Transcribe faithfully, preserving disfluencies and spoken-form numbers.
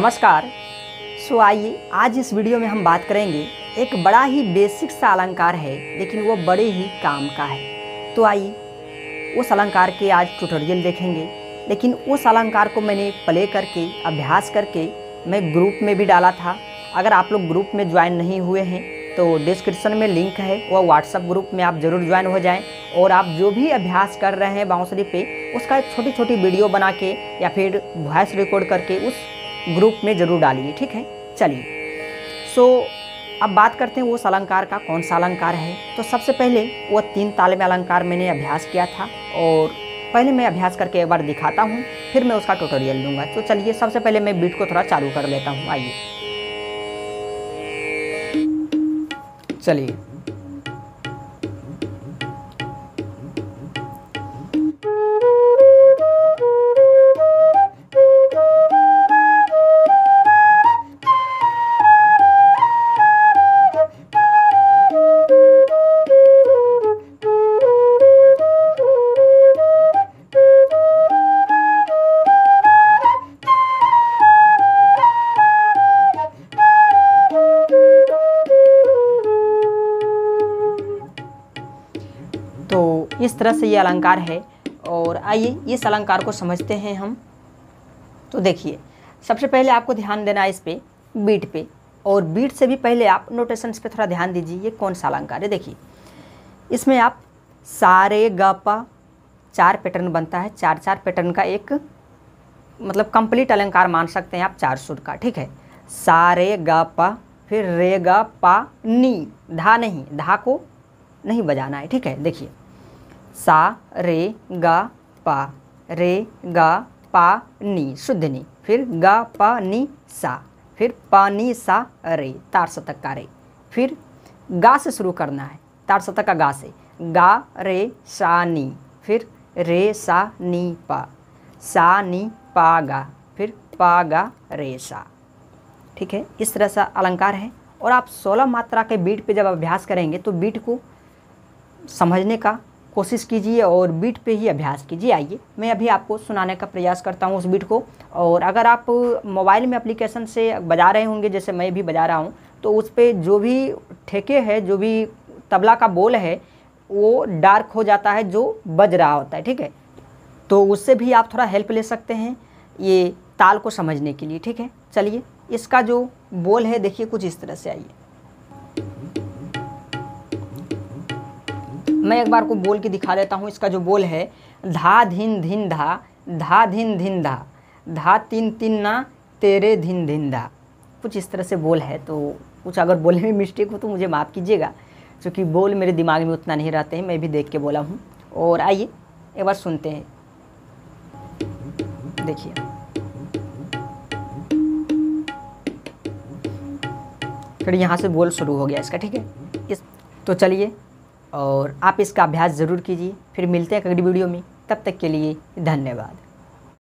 नमस्कार। सो आइए आज इस वीडियो में हम बात करेंगे एक बड़ा ही बेसिक सा अलंकार है, लेकिन वो बड़े ही काम का है। तो आइए उस अलंकार के आज ट्यूटोरियल देखेंगे। लेकिन उस अलंकार को मैंने प्ले करके अभ्यास करके मैं ग्रुप में भी डाला था। अगर आप लोग ग्रुप में ज्वाइन नहीं हुए हैं तो डिस्क्रिप्शन में लिंक है, वह व्हाट्सएप ग्रुप में आप ज़रूर ज्वाइन हो जाएं। और आप जो भी अभ्यास कर रहे हैं बांसुरी पे, उसका एक छोटी छोटी वीडियो बना के या फिर वॉइस रिकॉर्ड करके उस ग्रुप में ज़रूर डालिए, ठीक है। चलिए सो अब बात करते हैं उस अलंकार का, कौन सा अलंकार है। तो सबसे पहले वो तीन ताल में अलंकार मैंने अभ्यास किया था, और पहले मैं अभ्यास करके एक बार दिखाता हूँ, फिर मैं उसका ट्यूटोरियल दूंगा। तो चलिए सबसे पहले मैं बीट को थोड़ा चालू कर लेता हूँ। आइए चलिए तो इस तरह से ये अलंकार है। और आइए इस अलंकार को समझते हैं हम। तो देखिए सबसे पहले आपको ध्यान देना है इस पे बीट पे, और बीट से भी पहले आप नोटेशंस पे थोड़ा ध्यान दीजिए। ये कौन सा अलंकार है, देखिए इसमें आप सारे ग प चार पैटर्न बनता है, चार चार पैटर्न का एक मतलब कंप्लीट अलंकार मान सकते हैं आप, चार सुर का, ठीक है। सारे ग प, फिर रे ग पा नी, धा नहीं, धा को नहीं बजाना है, ठीक है। देखिए सा रे गा पा, रे गा पा नी, शुद्ध नी, फिर गा पा नी सा, फिर पा नी सा रे, तार शतक का रे, फिर गा से शुरू करना है, तार शतक का गा से, गा रे सा नी, फिर रे सा नी पा, सा नी पा गा, फिर पा गा रे सा, ठीक है। इस तरह से अलंकार है। और आप सोलह मात्रा के बीट पे जब अभ्यास करेंगे तो बीट को समझने का कोशिश कीजिए और बीट पे ही अभ्यास कीजिए। आइए मैं अभी आपको सुनाने का प्रयास करता हूँ उस बीट को। और अगर आप मोबाइल में एप्लीकेशन से बजा रहे होंगे, जैसे मैं भी बजा रहा हूँ, तो उस पर जो भी ठेके है, जो भी तबला का बोल है, वो डार्क हो जाता है जो बज रहा होता है, ठीक है। तो उससे भी आप थोड़ा हेल्प ले सकते हैं ये ताल को समझने के लिए, ठीक है। चलिए इसका जो बोल है देखिए कुछ इस तरह से। आइए मैं एक बार को बोल के दिखा देता हूँ। इसका जो बोल है धा धिन धिन धा, धा धिन धिन धा, धा तीन तीन ना तेरे धिन धिन धा, कुछ इस तरह से बोल है। तो कुछ अगर बोलने में मिस्टेक हो तो मुझे माफ़ कीजिएगा, क्योंकि बोल मेरे दिमाग में उतना नहीं रहते हैं, मैं भी देख के बोला हूँ। और आइए एक बार सुनते हैं। देखिए फिर यहाँ से बोल शुरू हो गया इसका, ठीक है। इस तो चलिए और आप इसका अभ्यास ज़रूर कीजिए। फिर मिलते हैं अगली वीडियो में, तब तक के लिए धन्यवाद।